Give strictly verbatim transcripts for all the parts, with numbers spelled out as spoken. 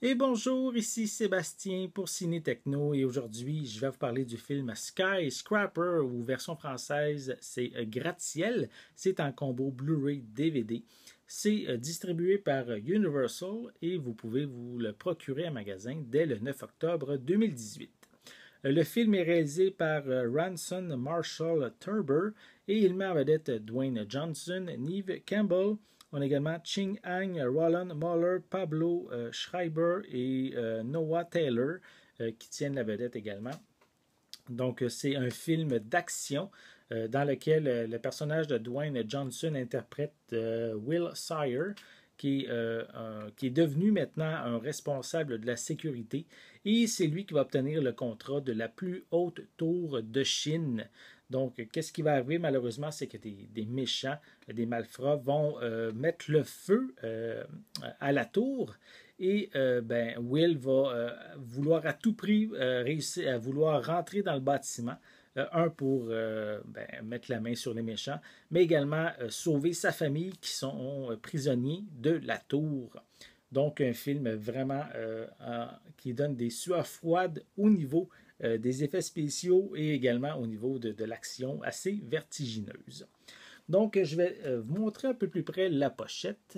Et bonjour, ici Sébastien pour Ciné Techno et aujourd'hui je vais vous parler du film Skyscraper ou version française c'est Gratte-ciel. C'est en combo Blu-ray D V D. C'est distribué par Universal et vous pouvez vous le procurer en magasin dès le neuf octobre deux mille dix-huit. Le film est réalisé par Ranson Marshall Turber et il met en vedette Dwayne Johnson, Neve Campbell. On a également Ching Hang, Roland Muller, Pablo euh, Schreiber et euh, Noah Taylor euh, qui tiennent la vedette également. Donc, c'est un film d'action euh, dans lequel euh, le personnage de Dwayne Johnson interprète euh, Will Sire, qui est, euh, un, qui est devenu maintenant un responsable de la sécurité. Et c'est lui qui va obtenir le contrat de la plus haute tour de Chine. Donc, qu'est-ce qui va arriver malheureusement, c'est que des, des méchants, des malfrats vont euh, mettre le feu euh, à la tour et euh, ben, Will va euh, vouloir à tout prix euh, réussir à vouloir rentrer dans le bâtiment. Euh, un pour euh, ben, mettre la main sur les méchants, mais également euh, sauver sa famille qui sont euh, prisonniers de la tour. Donc, un film vraiment euh, euh, qui donne des sueurs froides au niveau euh, des effets spéciaux et également au niveau de, de l'action assez vertigineuse. Donc, je vais euh, vous montrer un peu plus près la pochette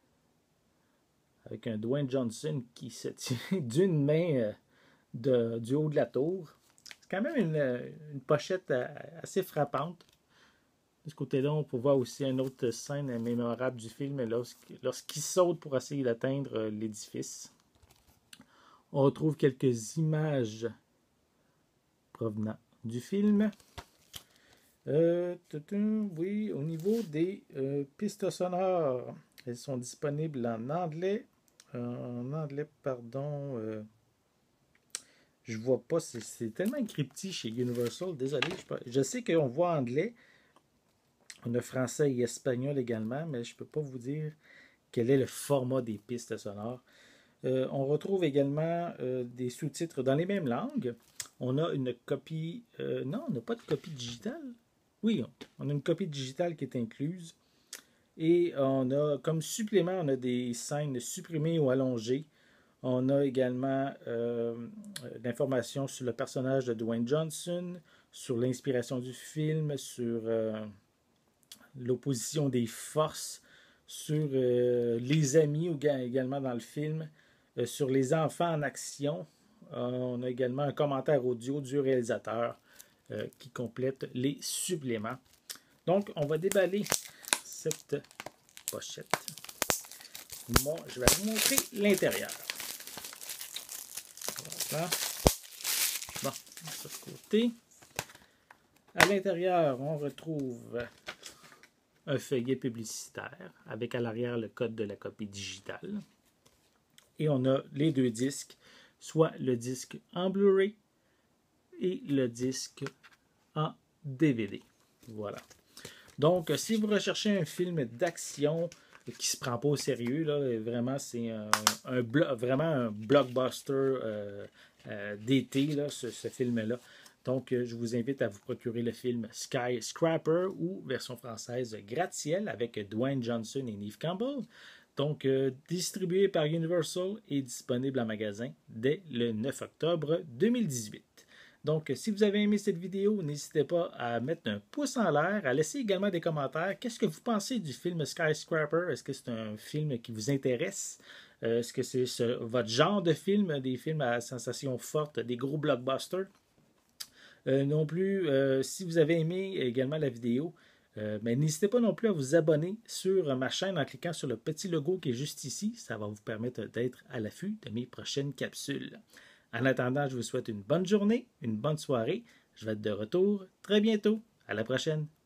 avec un Dwayne Johnson qui se tient d'une main euh, de, du haut de la tour. C'est quand même une, une pochette assez frappante. De ce côté-là, on peut voir aussi une autre scène mémorable du film lorsqu'il saute pour essayer d'atteindre l'édifice. On retrouve quelques images provenant du film. Euh, oui, au niveau des euh, pistes sonores, elles sont disponibles en anglais. En anglais, pardon. Euh, je vois pas, c'est tellement écrit petit chez Universal. Désolé, je, je sais qu'on voit anglais. On a français et espagnol également, mais je ne peux pas vous dire quel est le format des pistes sonores. Euh, on retrouve également euh, des sous-titres dans les mêmes langues. On a une copie... Euh, non, on n'a pas de copie digitale. Oui, on a une copie digitale qui est incluse. Et on a, comme supplément, on a des scènes supprimées ou allongées. On a également euh, l'information sur le personnage de Dwayne Johnson, sur l'inspiration du film, sur... Euh, l'opposition des forces, sur euh, les amis également dans le film, euh, sur les enfants en action. Euh, on a également un commentaire audio du réalisateur euh, qui complète les suppléments. Donc, on va déballer cette pochette. Bon, je vais vous montrer l'intérieur. Voilà. Bon, de ce côté. À l'intérieur, on retrouve un feuillet publicitaire avec à l'arrière le code de la copie digitale. Et on a les deux disques, soit le disque en Blu-ray et le disque en D V D. Voilà. Donc, si vous recherchez un film d'action qui ne se prend pas au sérieux, là, vraiment, c'est un, un, vraiment un blockbuster euh, euh, d'été, là, ce, ce film-là. Donc, je vous invite à vous procurer le film Skyscraper ou version française Gratte-ciel avec Dwayne Johnson et Neve Campbell. Donc, euh, distribué par Universal et disponible en magasin dès le neuf octobre deux mille dix-huit. Donc, si vous avez aimé cette vidéo, n'hésitez pas à mettre un pouce en l'air, à laisser également des commentaires. Qu'est-ce que vous pensez du film Skyscraper? Est-ce que c'est un film qui vous intéresse? Euh, Est-ce que c'est ce, votre genre de film, des films à sensation forte, des gros blockbusters? Euh, non plus, euh, si vous avez aimé également la vidéo, euh, ben, n'hésitez pas non plus à vous abonner sur ma chaîne en cliquant sur le petit logo qui est juste ici. Ça va vous permettre d'être à l'affût de mes prochaines capsules. En attendant, je vous souhaite une bonne journée, une bonne soirée. Je vais être de retour très bientôt. À la prochaine.